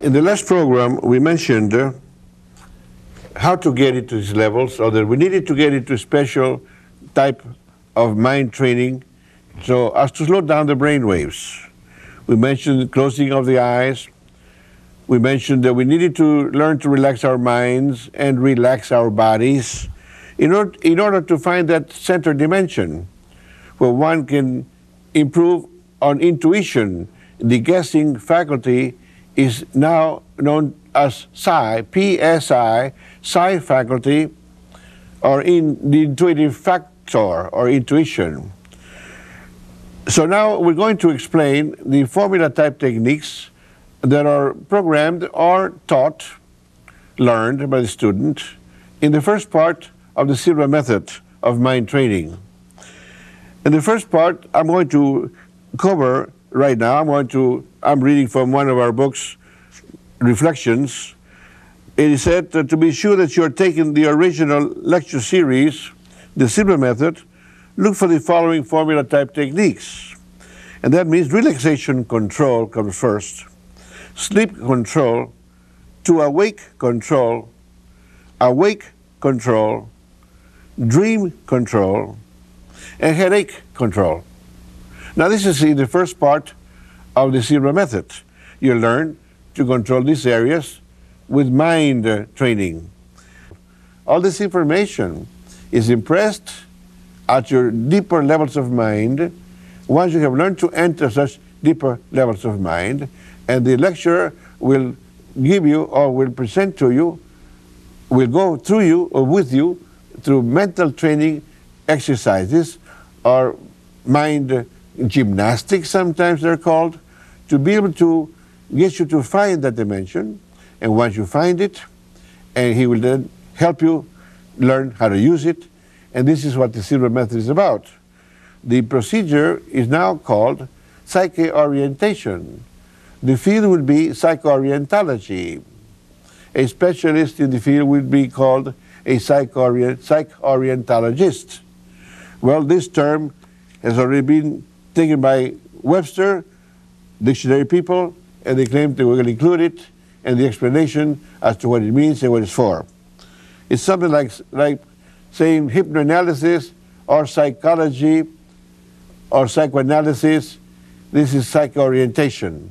In the last program, we mentioned how to get into these levels, or that we needed to get into a special type of mind training so as to slow down the brain waves. We mentioned closing of the eyes. We mentioned that we needed to learn to relax our minds and relax our bodies in order to find that center dimension where one can improve on intuition. The guessing faculty is now known as psi, PSI, psi faculty, or in the intuitive factor or intuition. So now we're going to explain the formula type techniques that are programmed or taught, learned by the student in the first part of the Silva Method of mind training. In the first part, I'm going to cover right now, I'm reading from one of our books, Reflections. It is said that to be sure that you're taking the original lecture series, the Silva Method, look for the following formula type techniques. And that means relaxation control comes first, sleep control, to awake control, dream control, and headache control. Now this is in the first part of the Silva Method. You learn to control these areas with mind training. All this information is impressed at your deeper levels of mind once you have learned to enter such deeper levels of mind, and the lecturer will give you or will present to you, will go through you or with you through mental training exercises or mind gymnastics, sometimes they're called, to be able to get you to find that dimension. And once you find it, and he will then help you learn how to use it. And this is what the Silva Method is about. The procedure is now called psyche orientation. The field will be psycho-orientology. A specialist in the field will be called a psych-orientologist. Well, this term has already been taken by Webster, dictionary people, and they claim they were going to include it and the explanation as to what it means and what it's for. It's something like saying hypnoanalysis or psychology or psychoanalysis. This is psycho-orientation,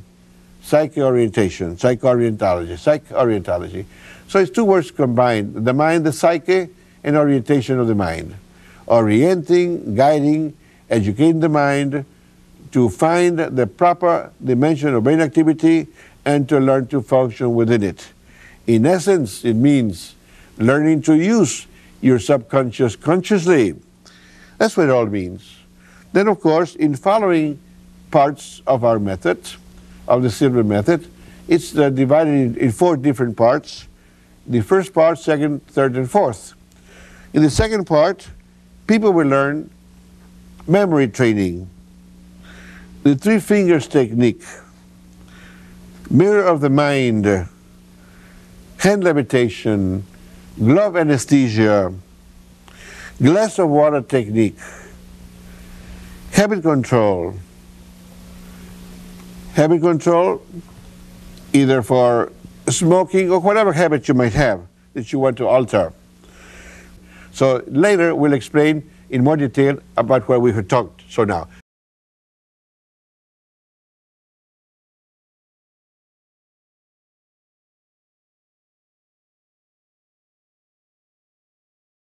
psych-orientology. So it's two words combined, the mind, the psyche, and orientation of the mind. Orienting, guiding, educating the mind to find the proper dimension of brain activity and to learn to function within it. In essence, it means learning to use your subconscious consciously. That's what it all means. Then, of course, in following parts of our method, of the Silva Method, it's divided in 4 different parts. The first part, second, third, and fourth. In the second part, people will learn memory training, the 3 fingers technique, mirror of the mind, hand levitation, glove anesthesia, glass of water technique, habit control, either for smoking or whatever habit you might have that you want to alter. So later we'll explain in more detail about what we have talked so now.